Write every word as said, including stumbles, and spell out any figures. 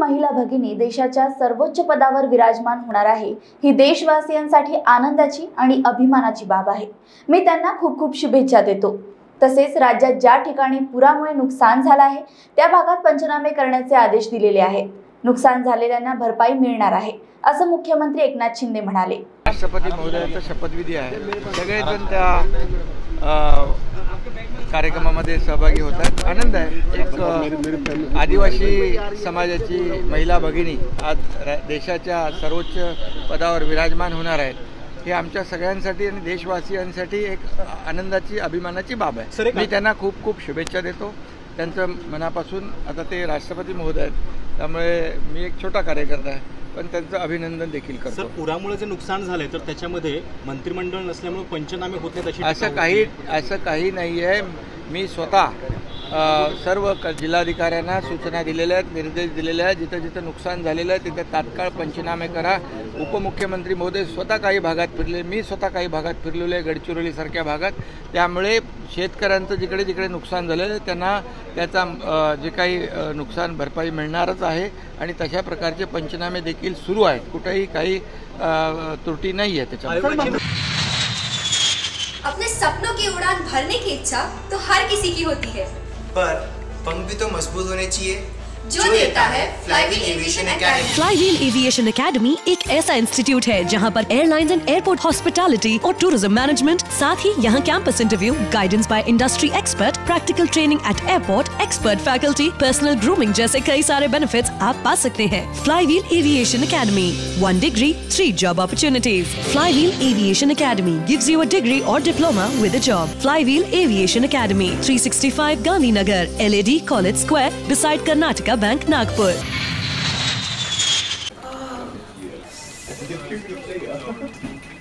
महिला भगिनी देशाच्या सर्वोच्च पदावर विराजमान होणार आहे ही देशवासियांसाठी आनंदाची आणि अभिमानाची बाब आहे। मी त्यांना खूप खूप शुभेच्छा देतो। तसेच राज्यात ज्या ठिकाणी पुरामुळे नुकसान झाले आहे त्या भागात पंचनामे करण्याचे आदेश दिलेले आहेत। नुकसान झालेल्यांना भरपाई मिळणार आहे असं मुख्यमंत्री एकनाथ शिंदे म्हणाले। राष्ट्रपती महोदयांचा शपथविधी आहे, सगळेजण त्या कार्यक्रमामध्ये सहभागी होतात। आनंद आहे। एक आदिवासी समाजाची महिला भगिनी आज देशाच्या सर्वोच्च पदावर विराजमान होणार आहेत, हे आमच्या सगळ्यांसाठी आणि देशवासियांसाठी एक आनंदाची अभिमानाची बाब आहे। मी त्यांना खूप खूप शुभेच्छा देतो त्यांचं मनापासून। आता ते राष्ट्रपती महोदय आहेत, त्यामुळे मी एक छोटा कार्यकर्ता आहे, पण त्यांचं अभिनंदन देखील करतो। सर, पुरामुळे जे नुकसान झाले तर त्याच्यामध्ये मंत्रिमंडळ नसल्यामुळे पंचनामे होत नाहीत अशी असं काही असं काही नाही आहे। मी स्वतः सर्व जिल्हाधिकाऱ्यांना सूचना दिलेल्या आहेत, निर्देश दिलेले आहेत, जिथं जिथं नुकसान झालेलं आहे तिथे तात्काळ पंचनामे करा। उपमुख्यमंत्री महोदय स्वतः काही भागात फिरले, मी स्वतः काही भागात फिरलेलो आहे, गडचिरोलीसारख्या भागात। त्यामुळे शेतकऱ्यांचं जिकडे जिकडे नुकसान झालेलं आहे त्यांना त्याचा जे काही नुकसान भरपाई मिळणारच आहे आणि तशा प्रकारचे पंचनामे देखील सुरू आहेत। कुठेही काही त्रुटी नाही आहे त्याच्यामध्ये। अपने सपनों की उड़ान भरने की इच्छा तो हर किसी की होती है, पर पंख भी तो मजबूत होने चाहिए जो देता है Flywheel Aviation Academy. Flywheel Aviation Academy एक ऐसा इंस्टीट्यूट है जहां पर एयरलाइंस एंड एयरपोर्ट हॉस्पिटैलिटी और टूरिज्म मैनेजमेंट, साथ ही यहां campus interview, guidance by industry expert, practical training at airport, expert faculty, personal grooming जैसे कई सारे बेनिफिट्स आप पा सकते हैं। Flywheel Aviation Academy, one degree three job opportunities. Flywheel Aviation Academy gives you a degree और diploma with a job. Flywheel Aviation academy, three sixty five Gandhinagar, L A D college square, beside Karnataka Bank, Nagpur.